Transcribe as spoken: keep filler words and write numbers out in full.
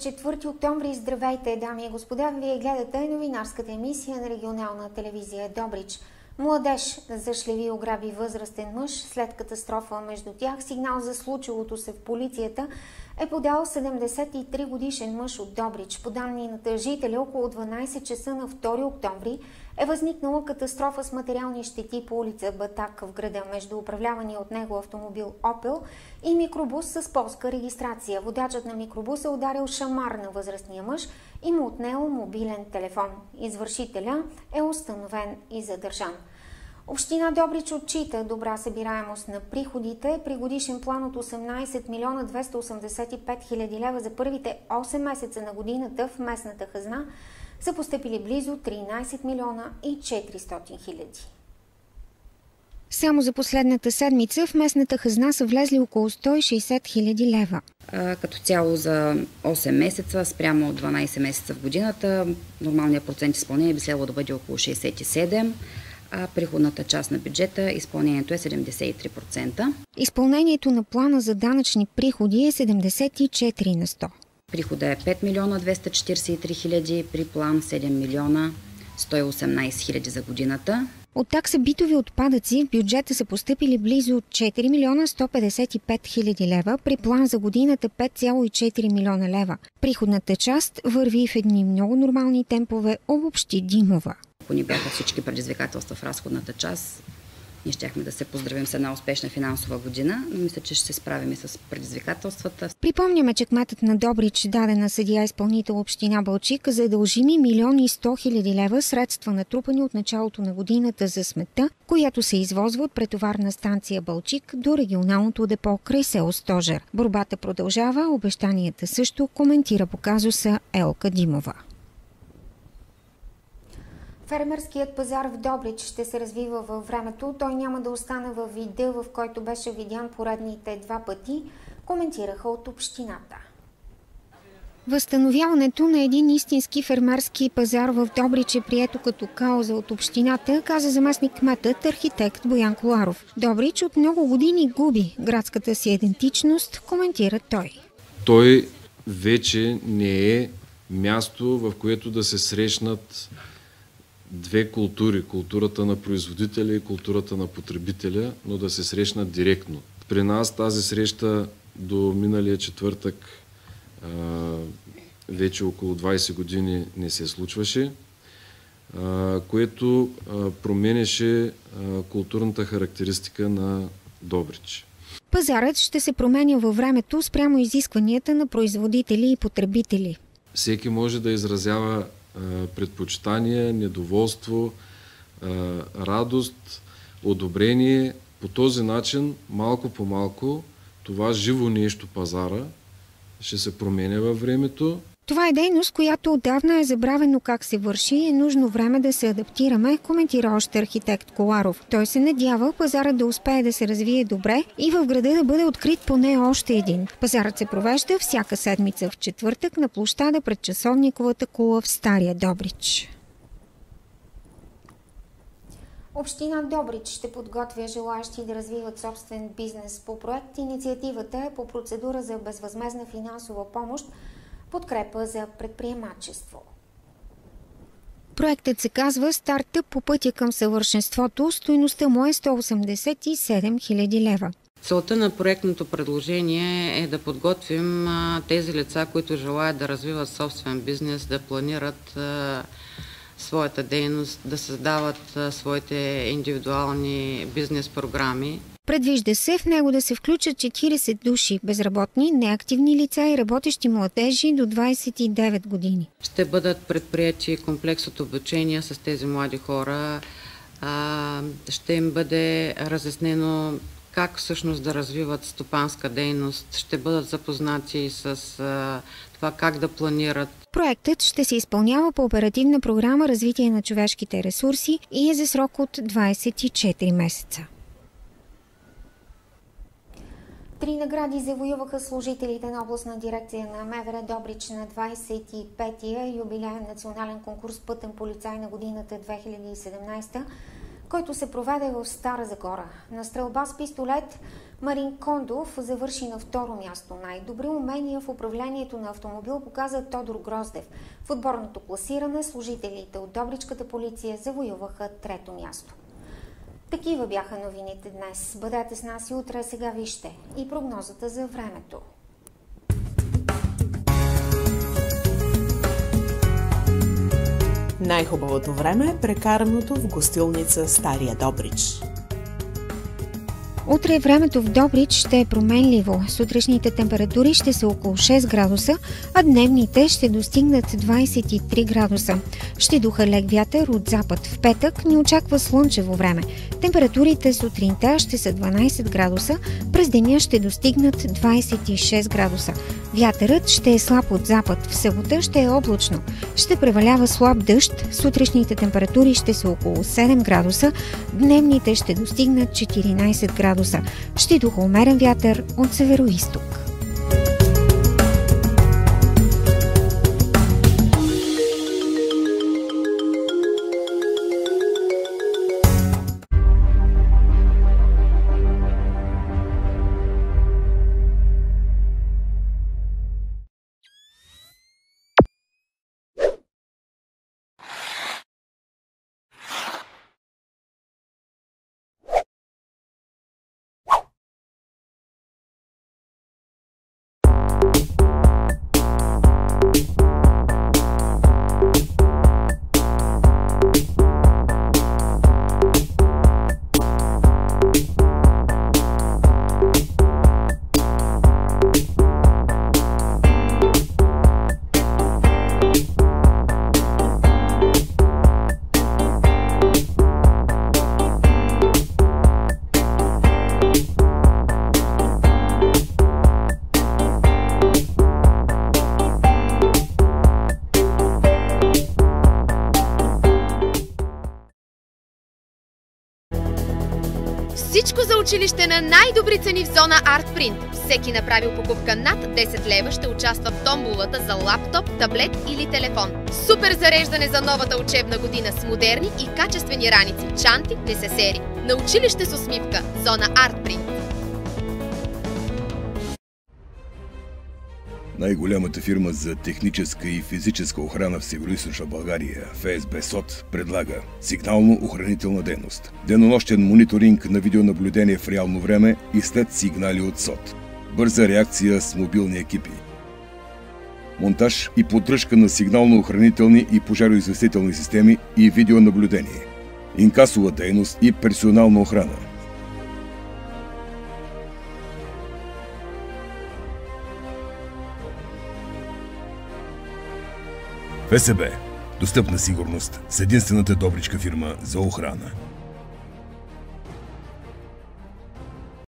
четвърти октомври. Здравейте, дами и господа! Вие гледате новинарската емисия на регионална телевизия Добрич. Младеж зашлеви ограби възрастен мъж. След катастрофа между тях сигнал за случилото се в полицията е подал седемдесет и три годишен мъж от Добрич. По данни на тъжителя, около дванадесет часа на втори октомври е възникнала катастрофа с материални щети по улица Батак в града между управлявания от него автомобил Опел и микробус с полска регистрация. Водачът на микробуса ударил шамар на възрастния мъж и му отнел мобилен телефон. Извършителя е установен и задържан. Община Добрич отчита добра събираемост на приходите. При годишен план от осемнадесет милиона двеста осемдесет и пет хиляди лева за първите осем месеца на годината в местната хазна са постъпили близо тринадесет милиона и четиристотин хиляди. Само за последната седмица в местната хазна са влезли около сто и шестдесет хиляди лева. А, като цяло за осем месеца, спрямо дванадесет месеца в годината, нормалният процент изпълнение би следвало да бъде около шестдесет и седем, а приходната част на бюджета изпълнението е седемдесет и три процента. Изпълнението на плана за данъчни приходи е седемдесет и четири на сто. Прихода е пет милиона двеста четиридесет и три хиляди, при план седем милиона сто и осемнадесет хиляди за годината. От такса битови отпадъци в бюджета са постъпили близо четири милиона сто петдесет и пет хиляди лева, при план за годината пет цяло и четири милиона лева. Приходната част върви в едни много нормални темпове, обобщи Димова. Ако ни бяха всички предизвикателства в разходната част, ние щяхме да се поздравим с една успешна финансова година, но мисля, че ще се справим и с предизвикателствата. Припомняме, че кметът на Добрич даде на съдия-изпълнител община Балчик за дължими милион и сто хиляди лева средства, натрупани от началото на годината за сметта, която се извозва от претоварна станция Балчик до регионалното депо край село Стожер. Борбата продължава, обещанията също, коментира по казуса Елка Димова. Фермерският пазар в Добрич ще се развива във времето. Той няма да остане във вида, в който беше видян поредните два пъти, коментираха от общината. Възстановяването на един истински фермерски пазар в Добрич е прието като кауза от общината, каза заместник-кметът архитект Боян Коларов. Добрич от много години губи градската си идентичност, коментира той. Той вече не е място, в което да се срещнат две култури, културата на производителя и културата на потребителя, но да се срещнат директно. При нас тази среща до миналия четвъртък а, вече около двадесет години не се случваше, а, което а, променяше а, културната характеристика на Добрич. Пазарът ще се променя във времето спрямо изискванията на производители и потребители. Всеки може да изразява предпочитание, недоволство, радост, одобрение. По този начин, малко по малко, това живо нещо пазара ще се променя във времето. Това е дейност, която отдавна е забравено как се върши и е нужно време да се адаптираме, коментира още архитект Коларов. Той се надява пазарът да успее да се развие добре и в града да бъде открит поне още един. Пазарът се провежда всяка седмица в четвъртък на площада пред часовниковата кула в Стария Добрич. Община Добрич ще подготвя желаящи да развиват собствен бизнес по проект. Инициативата е по процедура за безвъзмездна финансова помощ, подкрепа за предприемачество. Проектът се казва «Стартъп по пътя към съвършенството». Стойността му е сто осемдесет и седем хиляди лева. Целта на проектното предложение е да подготвим тези лица, които желаят да развиват собствен бизнес, да планират своята дейност, да създават своите индивидуални бизнес програми. Предвижда се в него да се включат четиридесет души безработни, неактивни лица и работещи младежи до двадесет и девет години. Ще бъдат предприяти комплекс от обучения с тези млади хора. Ще им бъде разяснено как всъщност да развиват стопанска дейност. Ще бъдат запознати с това как да планират. Проектът ще се изпълнява по оперативна програма развитие на човешките ресурси и е за срок от двадесет и четири месеца. Три награди завоюваха служителите на областна дирекция на МВР Добрич на двадесет и петия юбилеен национален конкурс Пътен полицай на годината две хиляди и седемнадесета, който се проведе в Стара Загора. На стрелба с пистолет Марин Кондов завърши на второ място. Най-добри умения в управлението на автомобил показа Тодор Гроздев. В отборното класиране служителите от Добричката полиция завоюваха трето място. Такива бяха новините днес. Бъдете с нас и утре, сега вижте и прогнозата за времето. Най-хубавото време е прекараното в гостилница Стария Добрич. Утре времето в Добрич ще е променливо. Сутрешните температури ще са около шест градуса, а дневните ще достигнат двадесет и три градуса. Ще духа лек вятър от запад. В петък ни очаква слънчево време. Температурите сутринта ще са дванадесет градуса, през деня ще достигнат двадесет и шест градуса. Вятърът ще е слаб от запад. В събота ще е облачно. Ще превалява слаб дъжд. Сутрешните температури ще са около седем градуса, дневните ще достигнат четиринадесет градуса. Ще духа умерен вятър от североизток. Всичко за училище на най-добри цени в зона Артпринт. Всеки направил покупка над десет лева ще участва в томболата за лаптоп, таблет или телефон. Супер зареждане за новата учебна година с модерни и качествени раници, чанти, несесери. На училище с усмивка. Зона Артпринт. Най-голямата фирма за техническа и физическа охрана в Североизточна България, ФСБ СОТ, предлага сигнално-охранителна дейност, денонощен мониторинг на видеонаблюдение в реално време и след сигнали от СОТ, бърза реакция с мобилни екипи, монтаж и поддръжка на сигнално-охранителни и пожароизвестителни системи и видеонаблюдение, инкасова дейност и персонална охрана. ФСБ. Достъпна сигурност с единствената добричка фирма за охрана.